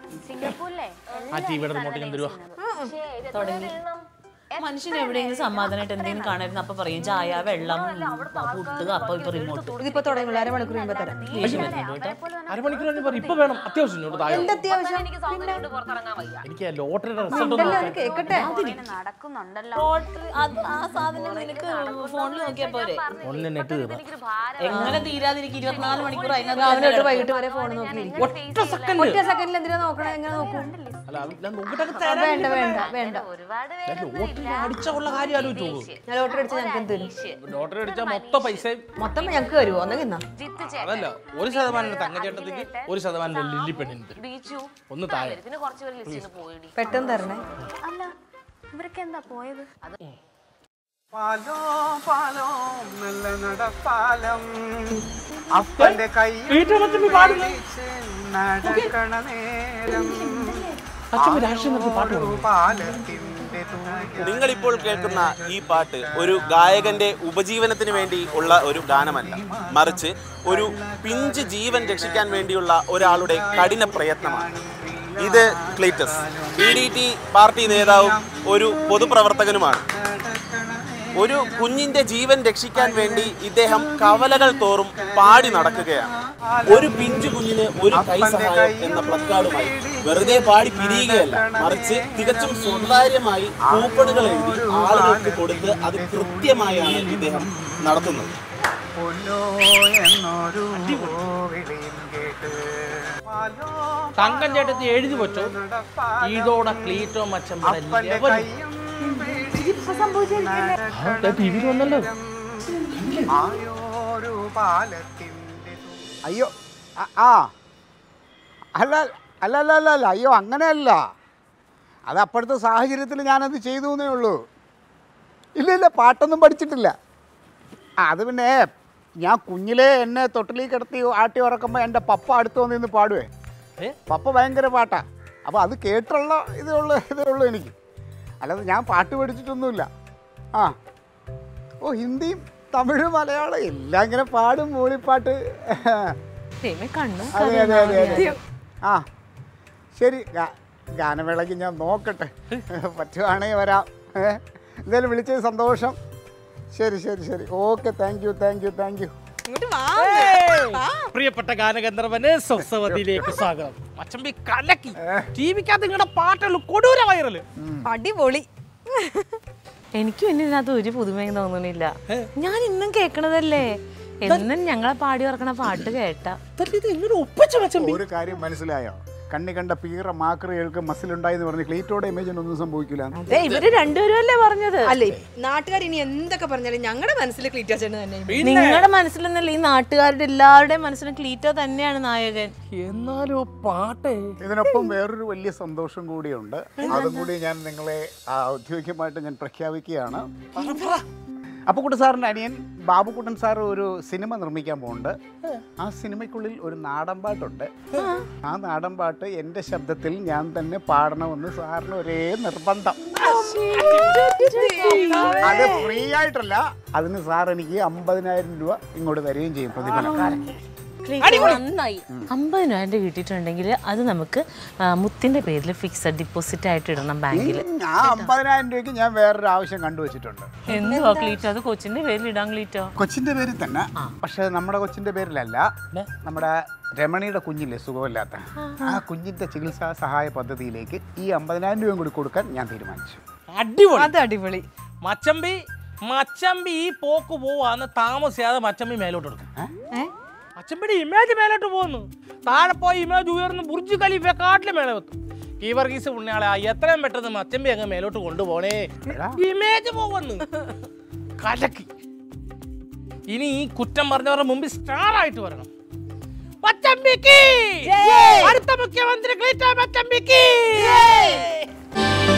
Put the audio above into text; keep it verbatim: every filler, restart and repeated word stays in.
ആ ടിവിയുടെ റിമോട്ട് ഞാൻ തരുവാ. മനുഷ്യൻ എവിടെയെങ്കിലും സമാധാനമായിട്ട് എന്തെങ്കിലും കാണരുന്നു അപ്പൊ പറയും ചായ വെള്ളം ഫുഡ് അപ്പൊ ഇപ്പൊ റിമോട്ട് ഇതിപ്പോ തുടങ്ങി അരമണിക്കൂർ കഴിയുമ്പോ തരാം. അരമണിക്കൂർ ഇപ്പൊ വേണം അത്യാവശ്യം എനിക്ക് ലോട്ടറിയുടെ റിസൾട്ട് കേക്കട്ടെ. ആ സാധനം നിനക്ക് ഫോണിൽ നോക്കിയാ പോരെ. ഒന്ന് നെറ്റ് തീർന്നു. എങ്ങനെ തീരാതിരിക്കും ഇരുപത്തിനാല് മണിക്കൂർ രാവിലെ തൊട്ട് വൈകിട്ട് വരെ ഫോൺ നോക്കി ഒറ്റ സെക്കൻഡ് ഒറ്റ സെക്കൻഡിൽ എന്തിനാ നോക്കണേ? എങ്ങനെ നോക്കും? അല്ല ഞാൻ നോക്കിട്ട് വേണ്ട വേണ്ട വേണ്ട. ലോട്ടറി അടിച്ചുള്ള കാര്യം ആലോചിച്ചു. ഞാൻ ലോട്ടറി അടിച്ചാൽ ഞങ്ങൾക്ക് എന്ത് തരും? ലോട്ടറി അടിച്ചാൽ മൊത്തം പൈസ മൊത്തം ഞങ്ങൾക്ക് തരുമോ? ഒന്നെങ്കിൽ അതല്ല, ഒരു ശതമാനം തങ്കച്ചേട്ടത്തിക്ക്, ഒരു ശതമാനം ലില്ലി പെണ്ണിന്. ഒന്ന് താഴെ പെട്ടെന്ന് തരണേ. അല്ല ഇവരൊക്കെ എന്താ പോയത്? പാലോ പാലോ നല്ല നടപ്പാലം അപ്പന്റെ കൈ നടക്കണ നേരം പാലത്തിന്റെ. നിങ്ങളിപ്പോൾ കേൾക്കുന്ന ഈ പാട്ട് ഒരു ഗായകന്റെ ഉപജീവനത്തിന് വേണ്ടി ഉള്ള ഒരു ഗാനമല്ല, മറിച്ച് ഒരു പിഞ്ച് ജീവൻ രക്ഷിക്കാൻ വേണ്ടിയുള്ള ഒരാളുടെ കഠിന പ്രയത്നമാണ്. ഇത് Cletus P D T party നേതാവും ഒരു പൊതുപ്രവർത്തകനുമാണ്. ഒരു കുഞ്ഞിന്റെ ജീവൻ രക്ഷിക്കാൻ വേണ്ടി ഇദ്ദേഹം കവലകൾ തോറും പാടി നടക്കുകയാണ്. ഒരു പിഞ്ചു കുഞ്ഞിന് ഒരു കൈ സഹായം എന്ന പ്ലക്കാർഡുമായി വെറുതെ പാടി പിരിയുകയല്ല, മറിച്ച് തികച്ചും സ്വകാര്യമായി കൂപ്പണുകൾ എഴുതി ആളുകൾക്ക് കൊടുത്ത് അത് കൃത്യമായാണ് ഇദ്ദേഹം നടത്തുന്നത്. തങ്കം ചേട്ടത്തി എഴുതി വെച്ചോ, ഇതോടെ ക്ലീറ്റോ മച്ചം വന്നല്ലോ. അയ്യോ ആ അല്ല അല്ല അല്ല അല്ല അല്ല അയ്യോ അങ്ങനെയല്ല, അത് അപ്പോഴത്തെ സാഹചര്യത്തിൽ ഞാനത് ചെയ്തു എന്നേ ഉള്ളൂ. ഇല്ല ഇല്ല പാട്ടൊന്നും പഠിച്ചിട്ടില്ല. അത് പിന്നെ ഞാൻ കുഞ്ഞിലേ എന്നെ തൊട്ടിലേക്ക് കിടത്തി ആട്ടി ഉറക്കുമ്പോൾ എൻ്റെ പപ്പ അടുത്ത് വന്നിന്ന് പാടുവേ. പപ്പ ഭയങ്കര പാട്ടാ. അപ്പോൾ അത് കേട്ടുള്ള ഇതേ ഉള്ളൂ ഇതേ ഉള്ളൂ എനിക്ക്. അല്ലാതെ ഞാൻ പാട്ട് പഠിച്ചിട്ടൊന്നുമില്ല. ആ ഓ ഹിന്ദിയും തമിഴ് മലയാളം എല്ലാം ഇങ്ങനെ പാടും. മൂളിപ്പാട്ട്. അതെ അതെ അതെ അതെ. ആ ശരി, ഗാനമേളയ്ക്ക് ഞാൻ നോക്കട്ടെ, പറ്റുവാണെങ്കിൽ വരാം. എന്തായാലും വിളിച്ചത് സന്തോഷം. ശരി ശരി ശരി okay. Thank you thank you thank you. പ്രിയപ്പെട്ട ഗാനഗന്ധർവന് സ്വസവതിയിലേക്ക് സ്വാഗതം. മച്ചമ്പി കലക്കി. ടിവിക്കകത്ത് നിങ്ങളുടെ പാട്ടുകൾ കൊടൂര വൈറല്. അടിപൊളി. എനിക്കും ഇനി ഇതിനകത്ത് ഒരു പുതുമയും തോന്നുന്നില്ല. ഞാൻ ഇന്നും കേക്കണതല്ലേ, എന്നും ഞങ്ങളെ പാടി ഓർക്കണ പാട്ട് കേട്ട. ഒരു കാര്യം മനസ്സിലായോ? കണ്ണി കണ്ട പീറ മാക്രികൾക്ക് മസിലുണ്ടായി എന്ന് പറഞ്ഞ് ക്ലീറ്റോടെ ഇമേജിന് ഒന്നും സംഭവിക്കില്ല. അതെ, ഇവര് രണ്ടുപേരും അല്ലേ പറഞ്ഞത്? അല്ലേ, നാട്ടുകാർ ഇനി എന്തൊക്കെ പറഞ്ഞാലും ഞങ്ങളുടെ മനസ്സിൽ ക്ലീറ്റോ ചേട്ടൻ തന്നെ. നിങ്ങളുടെ മനസ്സിലൊന്നല്ല, ഈ നാട്ടുകാരുടെ എല്ലാവരുടെയും മനസ്സിലും ക്ലീറ്റോ തന്നെയാണ് നായകൻ. എന്നാലും പാട്ടേ. ഇതിനൊപ്പം വേറൊരു വലിയ സന്തോഷം കൂടിയുണ്ട്. അതും കൂടി ഞാൻ നിങ്ങളെ ഔദ്യോഗികമായിട്ട് ഞാൻ പ്രഖ്യാപിക്കുകയാണ്. അപ്പുക്കുട്ടൻ സാറിൻ്റെ അനിയൻ ബാബുക്കുട്ടൻ സാർ ഒരു സിനിമ നിർമ്മിക്കാൻ പോകുന്നുണ്ട്. ആ സിനിമയ്ക്കുള്ളിൽ ഒരു നാടൻ പാട്ടുണ്ട്. ആ നാടൻ പാട്ട് എൻ്റെ ശബ്ദത്തിൽ ഞാൻ തന്നെ പാടണമെന്ന് സാറിന് ഒരേ നിർബന്ധം. അത് ഫ്രീ ആയിട്ടല്ല, അതിന് സാർ എനിക്ക് അമ്പതിനായിരം രൂപ ഇങ്ങോട്ട് തരികയും ചെയ്യും പ്രതിഫലം. നന്നായി. അമ്പതിനായിരം കിട്ടിയിട്ടുണ്ടെങ്കിൽ അത് നമുക്ക് മുത്തിന്റെ പേരിൽ ഫിക്സഡ് ഡിപ്പോസിറ്റ് ആയിട്ട് ഇടണം ബാങ്കിൽ. ആ അമ്പതിനായിരം രൂപയ്ക്ക് ഞാൻ വേറൊരു ആവശ്യം കണ്ടുവച്ചിട്ടുണ്ട്. എന്തുവാ ക്ലീറ്റോ? അത് കൊച്ചിന്റെ പേരിൽ ഇടാൻ ക്ലീറ്റോ? കൊച്ചിന്റെ പേരിൽ തന്നെ, പക്ഷെ നമ്മുടെ കൊച്ചിന്റെ പേരിലല്ല. നമ്മുടെ രമണിയുടെ കുഞ്ഞില്ലേ സുഖമില്ലാത്ത, ആ കുഞ്ഞിന്റെ ചികിത്സാ സഹായ പദ്ധതിയിലേക്ക് ഈ അമ്പതിനായിരം രൂപയും കൂടി കൊടുക്കാൻ ഞാൻ തീരുമാനിച്ചു. അടിപൊളി. അത് അടിപൊളി. മച്ചമ്പി മച്ചമ്പി ഈ പോക്ക് പോവാന്ന് താമസിയാതെ മച്ചമ്പി മേലോട്ട് കൊടുക്കും. മച്ചമ്പിയുടെ ഇമേജ് മേലോട്ട് പോകുന്നു. താഴെ പോയി ഇമേജ് ഉയർന്ന് ബുർജ് ഖലീഫ കാട്ടിലെ മേലെ വെത്തും. ഈ വർഗീസ് പുണ്യാളെ എത്രയും പെട്ടെന്ന് മച്ചമ്പി അങ്ങ് മേലോട്ട് കൊണ്ടുപോണേ. ഇമേജ് പോകുന്നു കലക്കി. ഇനി ഈ കുറ്റം പറഞ്ഞവരുടെ മുമ്പിൽ സ്റ്റാർ ആയിട്ട് വരണം. മച്ചമ്പിക്ക് അടുത്ത മുഖ്യമന്ത്രി ക്ലീറ്റോ മച്ചമ്പിക്ക്.